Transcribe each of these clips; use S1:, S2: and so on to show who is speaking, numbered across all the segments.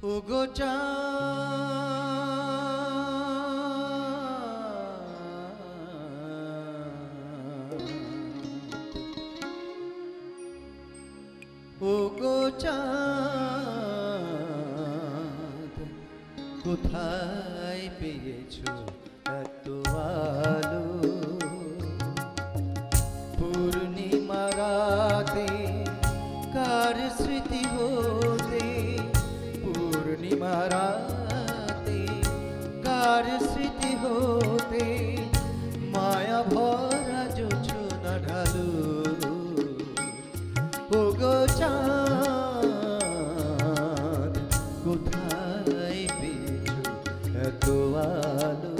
S1: ওগো চাঁদ কোথায় পেয়েছো এত আলো পূর্ণিমা রাতে কার স্মৃতি হতে পূর্ণিমা রাতে কার স্মৃতি হতে মায়া ভরা জোছনা ঢালু ওগো চাঁদ কোথায় পেয়েছো এত আলো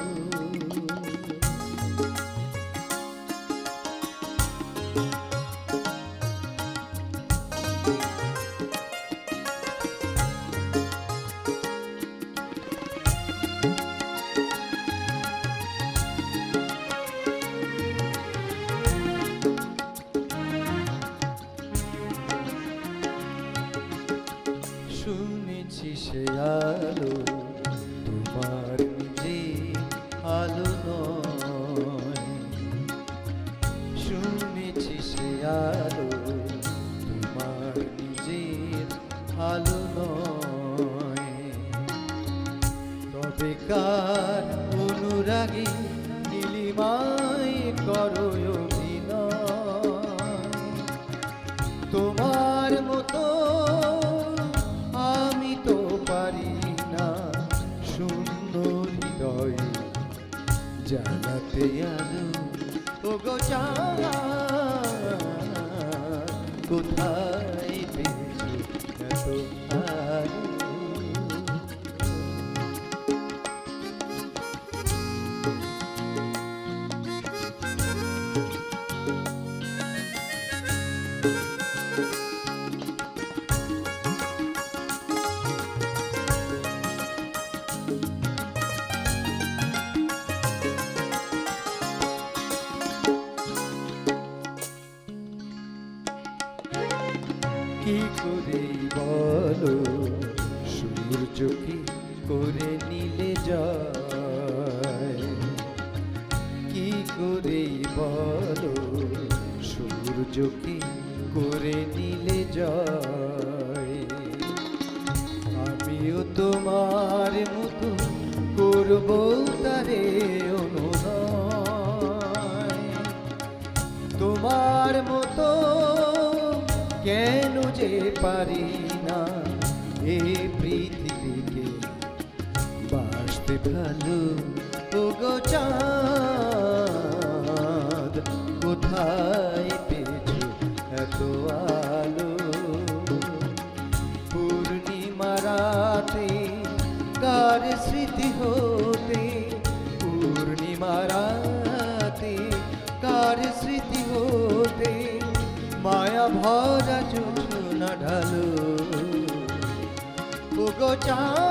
S1: শুনেছি সে আলো তোমার নিজে আলো নয় শুনেছি সে আলো তোমার নিজের আলো নয় তবে কার অনুরাগী নীলিমায় করো অভিনয় তোমার মতো জানাতে আলো ওগো চাঁদ কোথায় পেয়েছো এত আলো কি করে বলো সূর্য কি করে নিলে যায় কি করে বলো সূর্য কি করে নিলে যায় আমিও তোমার মতো করব তারে অনুনয় তোমার মতো কেন যে পারি না এই পৃথিবীকে বাসতে ভালো ওগো চাঁদ কোথায় পেয়েছো এত আলো পূর্ণিমা রাতে কার স্মৃতি হতে পূর্ণিমা রাতে কার স্মৃতি হতে মায়া ভরা জোছনা ঢালো ওগো চাঁদ